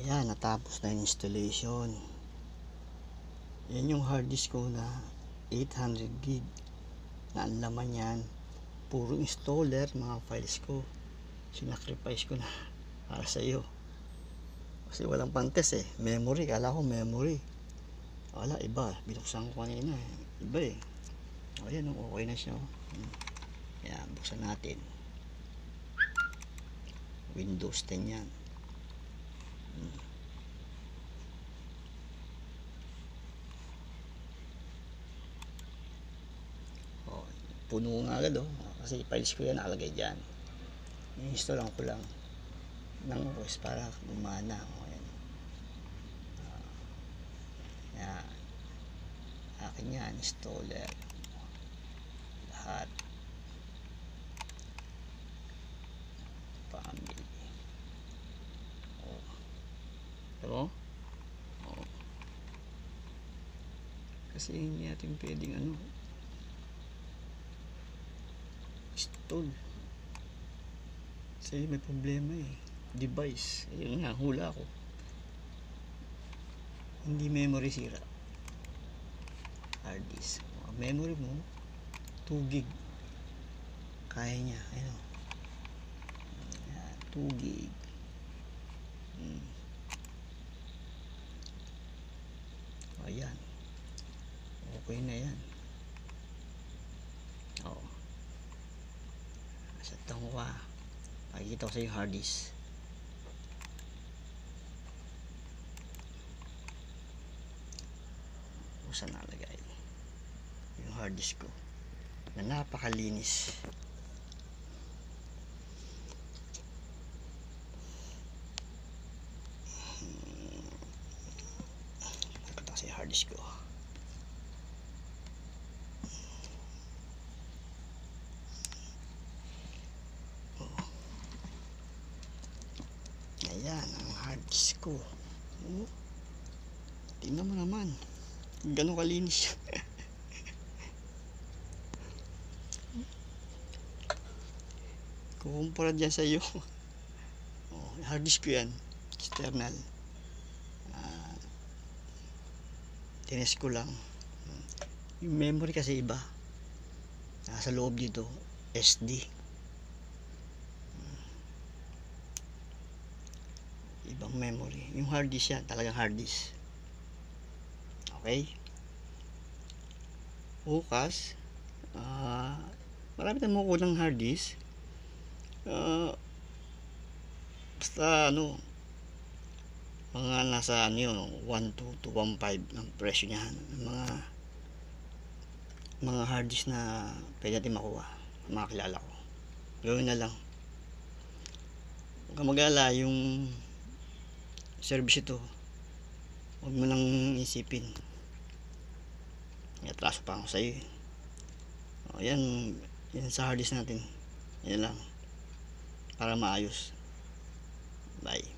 Ayan, natapos na yung installation. Yan yung hard disk ko na 800 gig na ang laman yan puro installer, mga files ko sinacrifice ko na para sa iyo kasi walang pantes memory, kala ko memory, wala, iba, binuksan ko kanina iba ayan, okay na siya. Ayan, buksan natin. Windows 10 yan. Puno nga agad kasi files ko yan nakalagay dyan. I-install ko lang ng OS para gumana. Ayan. Ayan. Akin yan, installer lahat, family. Pero kasi hindi natin pwedeng install kasi may problema device. Ayun nga, hula ko, hindi memory sira, hard disk. Memory mo 2 gig kaya niya. Ayun, 2 gig. Ayan, okay na yan. Sa tangwa pakikita ko sa yung hard disk. Saan nalagay yung hard disk ko na napakalinis. Nakita ko sa yung hard disk ko. Ayan ang hard disk ko. Tingnan mo naman gano'ng kalinis. Kukumpara dyan sa iyo. Hard disk ko yan, external. Tines ko lang. Yung memory kasi iba, nasa loob dito SD, ibang memory. Yung hard disk yan talagang hard disk. Okay, bukas marami tayong makukuha ng hard disk. Basta mga nasa 1 to 1.5 ang presyo niyan, mga hard disk na pwede natin makuha, mga kilala ko. Gawin na lang, huwag kang mag-alala. Yung service ito huwag mo nang isipin, atraso pa ako sa iyo. Yan sa hard disk natin, yan lang para maayos. Bye.